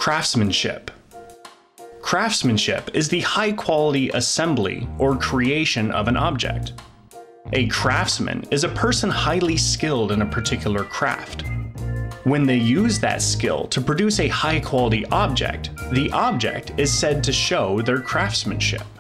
Craftsmanship. Craftsmanship is the high-quality assembly or creation of an object. A craftsman is a person highly skilled in a particular craft. When they use that skill to produce a high-quality object, the object is said to show their craftsmanship.